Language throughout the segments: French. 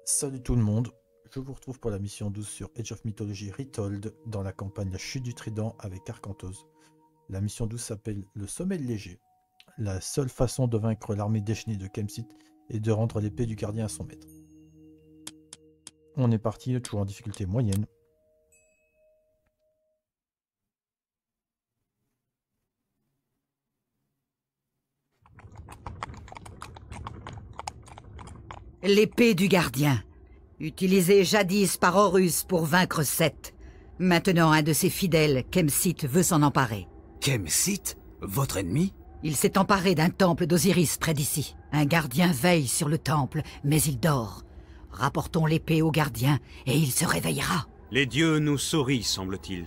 Salut tout le monde, je vous retrouve pour la mission 12 sur Age of Mythology Retold dans la campagne La Chute du Trident avec Arcanthos. La mission 12 s'appelle Le Sommeil Léger. La seule façon de vaincre l'armée déchaînée de Khemsit est de rendre l'épée du gardien à son maître. On est parti, toujours en difficulté moyenne. L'épée du gardien, utilisée jadis par Horus pour vaincre Seth. Maintenant, un de ses fidèles, Khemsit, veut s'en emparer. Khemsit? Votre ennemi? Il s'est emparé d'un temple d'Osiris près d'ici. Un gardien veille sur le temple, mais il dort. Rapportons l'épée au gardien, et il se réveillera. Les dieux nous sourient, semble-t-il.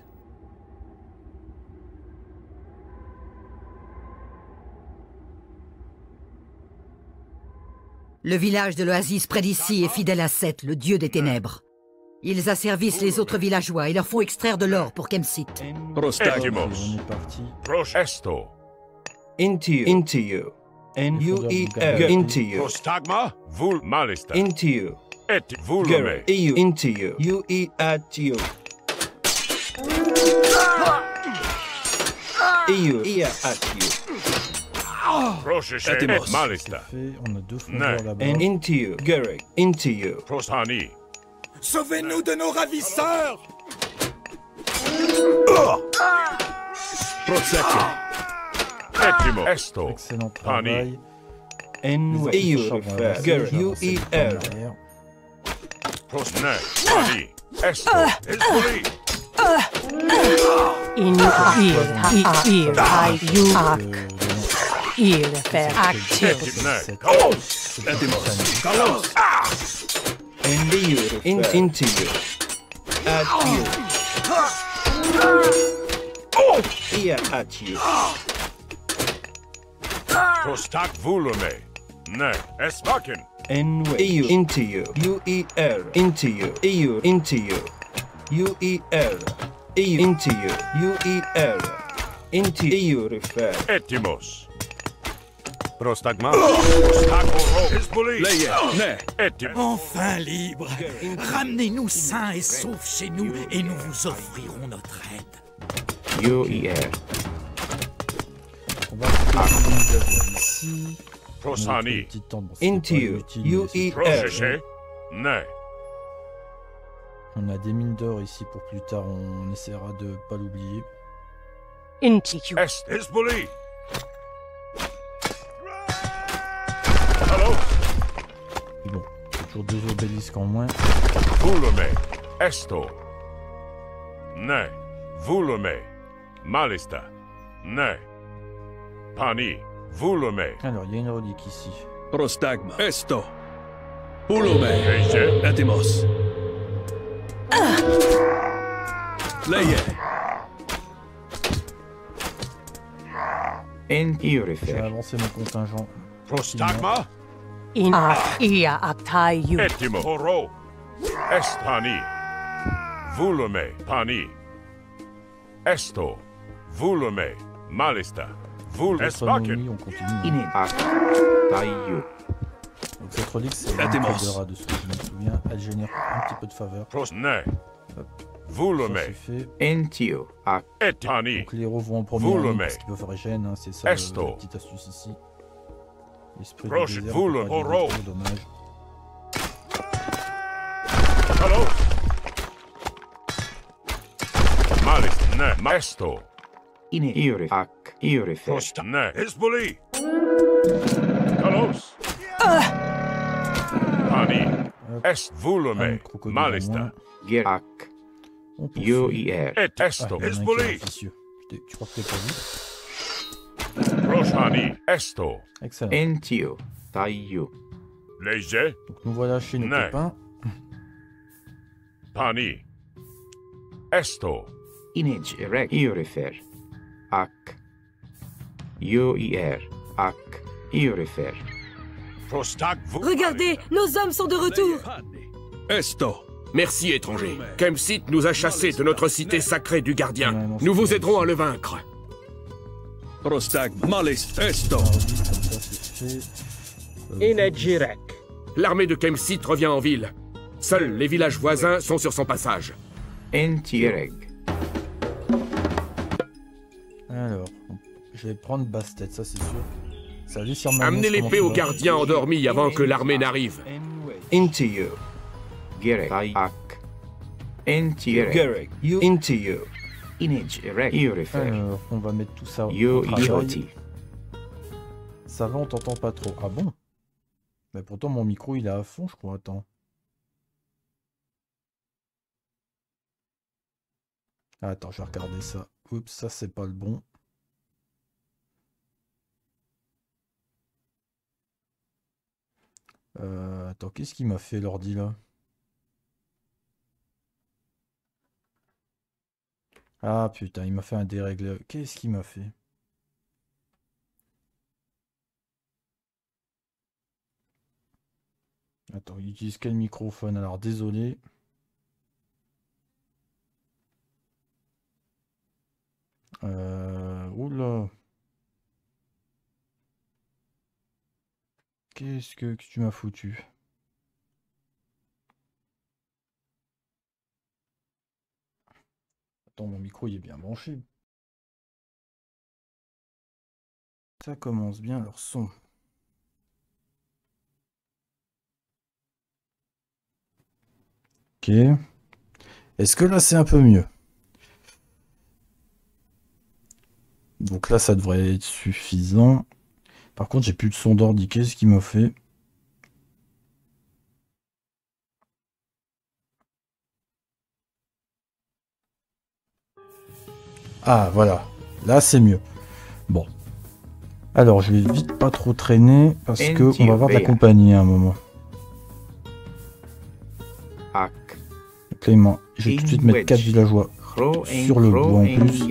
Le village de l'Oasis près d'ici est fidèle à Seth, le dieu des ténèbres. Ils asservissent les autres villageois et leur font extraire de l'or pour Khemsit. On est parti. Prostesto. Into you. N-U-E-R. Into you. Prostagma. Vul malista. Into you. Et volume. Gary. EU. Into you. U-E at you. EU. Ia at you. Procheche et malista. Fait, on a deux fondeurs là-bas. And into you. Gary. Into you. Prostani. Sauvez-nous de nos ravisseurs! Ettimo. Esto. Excellent travail. N Les EU. archers vont avancer, Gary. je vais avancer le temps U-E-R. derrière. Prostne. Pani. Esto. Esboli. Il fait actif. Ettimne. Kalos. Kalos. And EU. Into you. At you. Ia at you. Prostag volume. Ne. Esvaken. N EU. Into you. U-E-R. Into you. EU. Into you. U-E-R. EU. Into you. U-E-R. Into EU. Refer. Ettimos. Prostagma. Prostagoro. Esboli. Ne. Ettim. Enfin libre. Ramenez-nous sains et saufs chez nous et nous vous offrirons notre aide. U-E-R. On va se ici. Prosani. Petit temps, bon, c'est Into pas you. inutile, mais c'est- Procheche. Ne. On a des mines d'or ici pour plus tard, on essaiera de pas l'oublier. Into you. Est Esboli. Hello. Mais bon, c'est toujours deux obélisques en moins. Volume. Esto. Ne. Volume. Malista. Ne. Pani. Volume. Alors, il y a une relique ici. Prostagma. Esto. Pulume. Leje. Etimos. Leie. N EU. Je vais Refer. avancer mon contingent. Prostagma. In ia actayu. Ettimo. Horo. Est pani. Volume. Pani. Esto. Volume. Malista. Vul. Notre ennemi, Esvaken. on continue. In at. Tayo. Donc cette relique, c'est La une démence. Caldera de ce que je me souviens. Elle génère un petit peu de faveur. Prost. Ne. Hop. Volume. Ça c'est fait. Into you. At. Et pani. Donc les héros vont en premier Volume. ligne parce qu'ils peuvent régène, hein, c'est ça Esto. la petite astuce ici. L'esprit du Proche, désert, volume, on peut pas dire horo. trop, dommage. Hello. Malista. Ne. Maesto. In EU. Ak. EU. Refer. Prost. Ne. Esboli. Kalos. Pani. Hop. Est Un volume. crocodile en Malista. moins. Ger. Ak. On poursuit. U-E-R. Et Ah, esto. il y en a un qui est Esboli. officieux. Tu crois que t'es pas vu? Proshani. Esto. Excellent. Into you. Tayo. Leje. Donc nous voilà chez nos Ne. copains. Pani. Esto. Image. Erect. EU. Refer. Ak. U-E-R. Ak. EU. Refer. Prostag. Regardez, nos hommes sont de retour. Esto. Merci, étranger. Khemsit nous a chassés de notre cité sacrée du gardien. Ouais, non, Nous c'est vous bien aiderons aussi. à le vaincre. Prostagma. Malis. Esto. Comme ça c'est fait. L'armée de Khemsit revient en ville. Seuls les villages voisins sont sur son passage. Alors, je vais prendre Bastet, ça c'est sûr. Ça va sur ma Amenez l'épée au gardien endormi avant que l'armée n'arrive. Into you. Gerek. Into you. Gerek. You. Into you. Alors, on va mettre tout ça au travail. Ça va, on t'entend pas trop. Ah bon? Mais pourtant mon micro il est à fond je crois, attends. Attends, je vais regarder ça. Oups, ça c'est pas le bon. Attends, qu'est-ce qu'il m'a fait l'ordi là? Ah putain, il m'a fait un dérègle. Qu'est-ce qu'il m'a fait? Attends, il utilise quel microphone? Alors désolé. Oula. Qu'est-ce que tu m'as foutu? Attends, mon micro il est bien branché. Ça commence bien leur son. Ok. Est-ce que là c'est un peu mieux? Donc là ça devrait être suffisant. Par contre j'ai plus de son d'ordi. Qu'est-ce qu'il m'a fait? Ah voilà. Là c'est mieux. Bon. Alors je vais vite pas trop traîner parce que on va avoir de la compagnie à un moment. Donc là, je vais tout de suite mettre 4 villageois sur le bois en plus.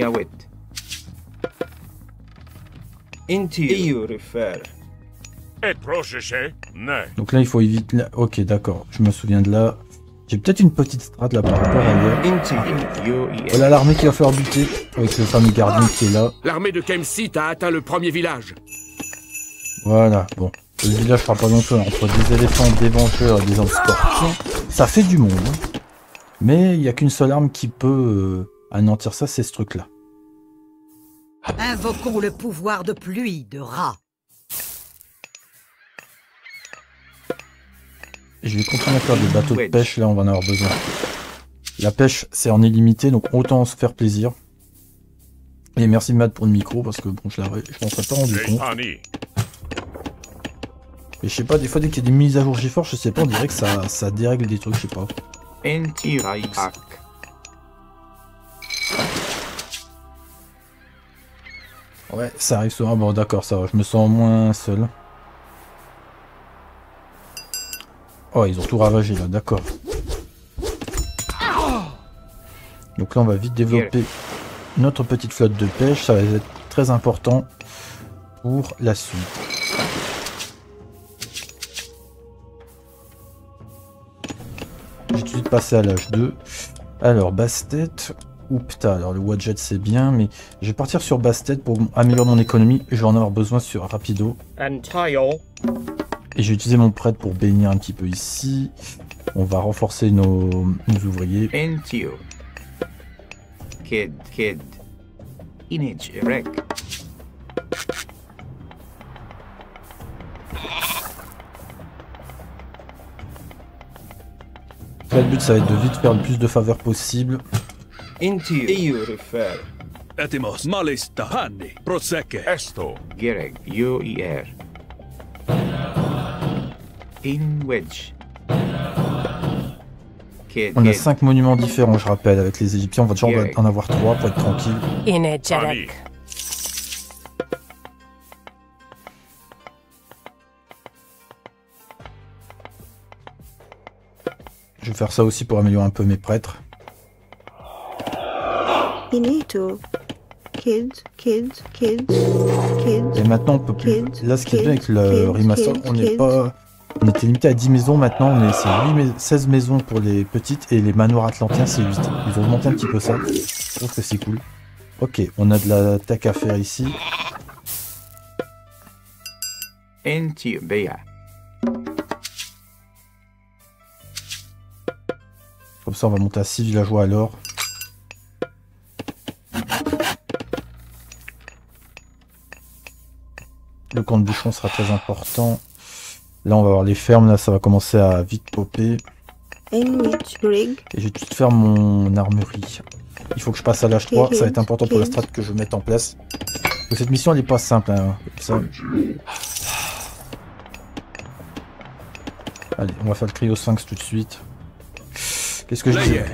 Donc là il faut éviter... Ok d'accord, je me souviens de là. J'ai peut-être une petite strat là par rapport à ailleurs. Voilà l'armée qui va faire buter avec le fameux gardien qui est là. L'armée de Kemsit a atteint le premier village. Voilà, bon. Le village fera pas long-feu entre des éléphants, des vengeurs et des hommes scorpions. Ça fait du monde. Hein. Mais il n'y a qu'une seule arme qui peut anéantir ça, c'est ce truc-là. Invoquons le pouvoir de pluie de Ra. Et je vais continuer à faire des bateaux de pêche, là on va en avoir besoin. La pêche c'est en illimité, donc autant se faire plaisir. Et merci Matt pour le micro, parce que bon, je m'en serais pas rendu compte. Mais je sais pas, des fois dès qu'il y a des mises à jour GeForce, je sais pas, on dirait que ça dérègle des trucs, je sais pas. Ouais, ça arrive souvent. Bon d'accord, ça va, je me sens moins seul. Oh, ils ont tout ravagé là, d'accord. Donc là, on va vite développer notre petite flotte de pêche. Ça va être très important pour la suite. J'ai tout de suite passé à l'âge 2. Alors, Bastet. Oupta, alors le Wadjet c'est bien, mais je vais partir sur Bastet pour améliorer mon économie. Je vais en avoir besoin sur Rapido. Et j'ai utilisé mon prêtre pour bénir un petit peu ici. On va renforcer nos ouvriers. Là, le but ça va être de vite faire le plus de faveurs possible. Etimos malista hanni proseke. Esto. Gereg, UER. In wedge. On a 5 monuments différents, je rappelle, avec les Égyptiens. On va déjà en avoir 3 pour être tranquille. Energetic. Je vais faire ça aussi pour améliorer un peu mes prêtres. Inito. Kids. Et maintenant on peut plus. Là ce qui est bien avec le remaster, on n'est pas. On était limité à 10 maisons, maintenant c'est 16 maisons pour les petites et les manoirs atlantiens c'est 8. Ils ont augmenté un petit peu ça. Je trouve que c'est cool. Ok, on a de la tech à faire ici. Comme ça, on va monter à 6 villageois alors. Le camp de bûcheron sera très important. Là, on va avoir les fermes. Là, ça va commencer à vite popper. Et je vais tout faire mon armurerie. Il faut que je passe à l'âge 3. Ça va être important pour la strat que je mette en place. Parce que cette mission, elle n'est pas simple. Hein. Ça... Allez, on va faire le cri au sphinx tout de suite. Qu'est-ce que je dis?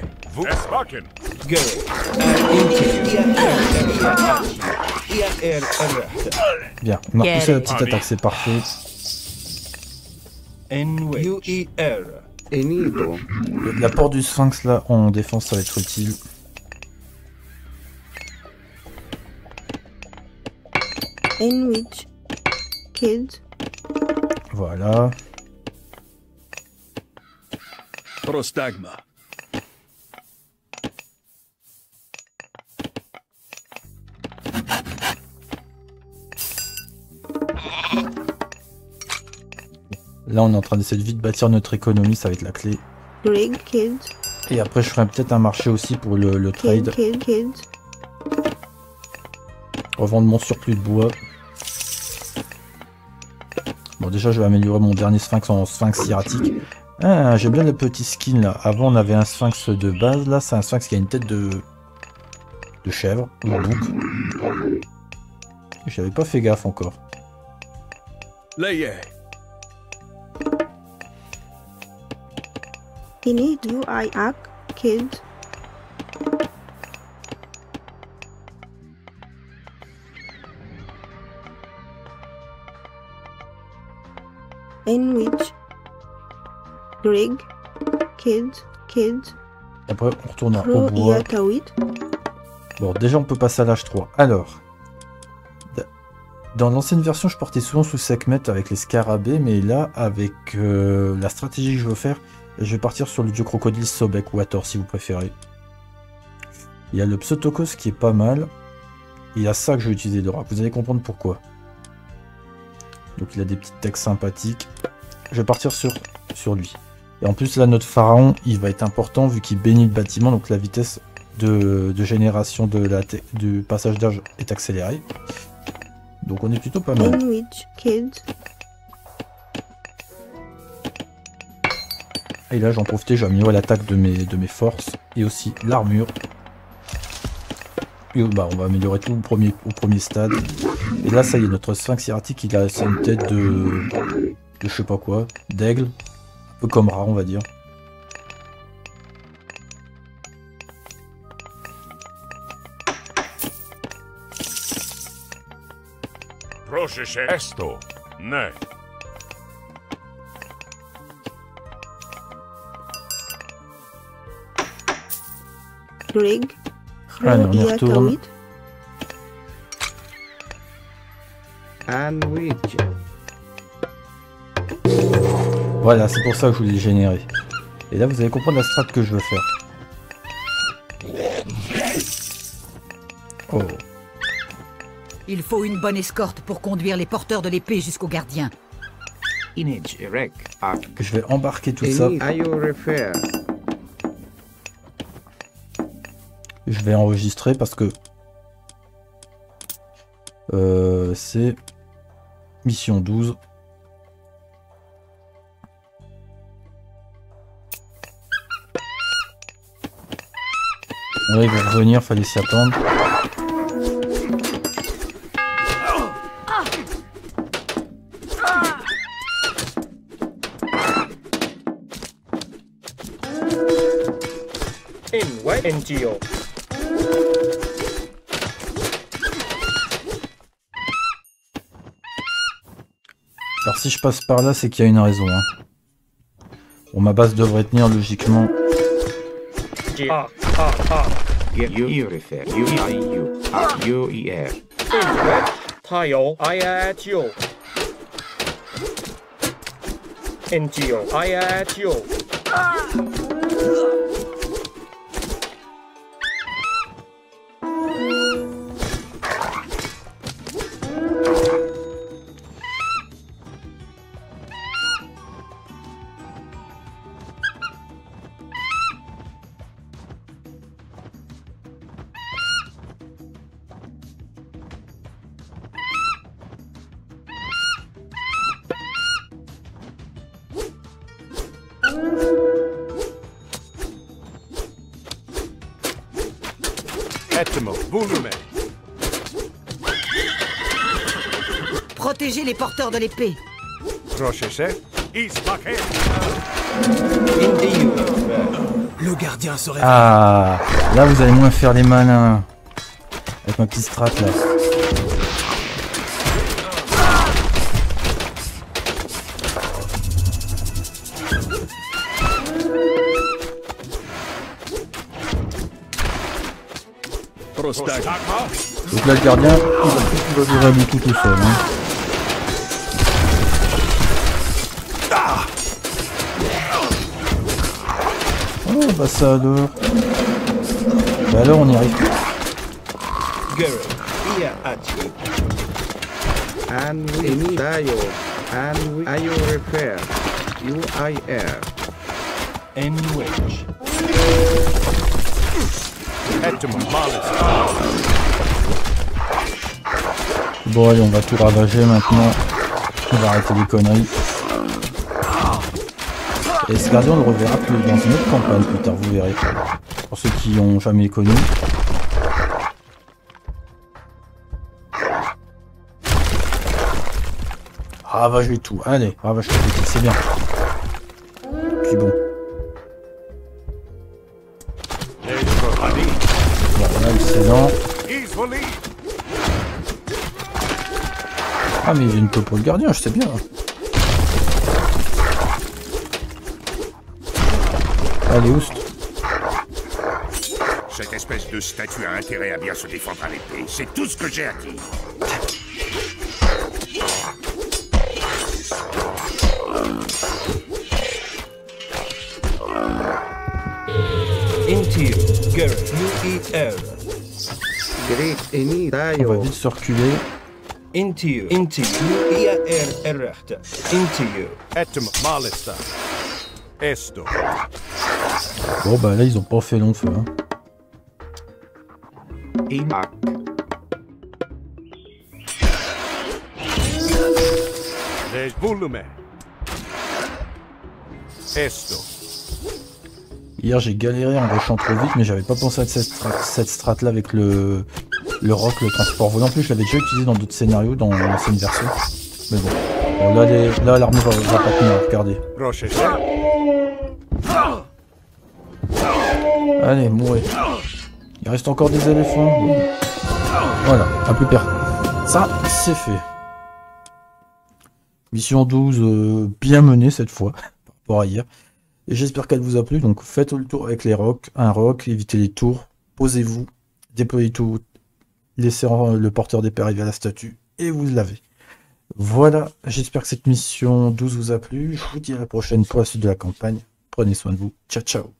Bien, on a repoussé la petite attaque, c'est parfait. La porte du sphinx là en défense, ça va être utile. Voilà. Prostagma. Là, on est en train d'essayer de vite bâtir notre économie, ça va être la clé. Et après, je ferai peut-être un marché aussi pour le trade. Revendre mon surplus de bois. Bon, déjà, je vais améliorer mon dernier sphinx en sphinx hiératique. Ah, j'aime bien le petit skin là. Avant, on avait un sphinx de base. Là, c'est un sphinx qui a une tête de chèvre ou de bouc. J'avais pas fait gaffe encore. Après, on retournera au bois. Bon, déjà, on peut passer à l'âge 3. Alors, dans l'ancienne version, je portais souvent sous Sekhmet avec les scarabées, mais là, avec la stratégie que je veux faire, je vais partir sur le dieu crocodile Sobek ou Hathor, si vous préférez. Il y a le Pseudokos qui est pas mal. Il y a ça que je vais utiliser de rap. Vous allez comprendre pourquoi. Donc, il a des petites textes sympathiques. Je vais partir sur lui. Et en plus, là, notre pharaon, il va être important vu qu'il bénit le bâtiment. Donc, la vitesse de génération du passage d'âge est accélérée. Donc, on est plutôt pas mal. Et là, j'en profite, j'ai amélioré l'attaque de mes forces. Et aussi l'armure. Et bah, on va améliorer tout au premier stade. Et là, ça y est, notre sphinx hiératique, il a une tête de je sais pas quoi, d'aigle. Un peu comme Ra, on va dire. Proche esto, ne. Allez, on y retourne. Voilà, c'est pour ça que je voulais le générer. Et là, vous allez comprendre la strat que je veux faire. Oh. Il faut une bonne escorte pour conduire les porteurs de l'épée jusqu'au gardien. Je vais embarquer tout ça. Je vais enregistrer parce que c'est mission 12. Ouais, ils vont revenir, fallait s'y attendre. NGO. Alors si je passe par là, c'est qu'il y a une raison. Hein. Bon, ma base devrait tenir logiquement. Protégez les porteurs de l'épée. Le gardien serait... Ah, là vous allez moins faire les malins. Avec ma petite strat là. Donc là le gardien, il va durer du tout seul. Hein. Oh bah ça alors. Bah alors on y arrive. Bon allez, on va tout ravager maintenant. On va arrêter les conneries. Et ce gardien on le reverra plus dans une autre campagne plus tard, vous verrez. Pour ceux qui n'ont jamais connu. Ravager tout, allez, ravage tout, c'est bien. Puis bon. Voilà, excellent. Ah mais il y a une peu pour le gardien, je sais bien. Allez, oust. Cette espèce de statue a intérêt à bien se défendre à l'épée. C'est tout ce que j'ai à dire. On va vite se reculer. Bon bah là ils ont pas fait long feu. Hein. Hier j'ai galéré en rushant trop vite mais j'avais pas pensé à cette strat là avec le rock, le transport volant. En plus je l'avais déjà utilisé dans d'autres scénarios dans l'ancienne version. Mais bon, là l'armée va pas tenir, regardez. Allez, mourez. Il reste encore des éléphants. Voilà, à plus perdre. Ça, c'est fait. Mission 12, bien menée cette fois, par rapport à hier. Et j'espère qu'elle vous a plu. Donc faites le tour avec les rocks. Un rock, évitez les tours. Posez-vous, déployez tout. Laissez le porteur d'épée arriver à la statue. Et vous l'avez. Voilà, j'espère que cette mission 12 vous a plu. Je vous dis à la prochaine pour la suite de la campagne. Prenez soin de vous. Ciao, ciao.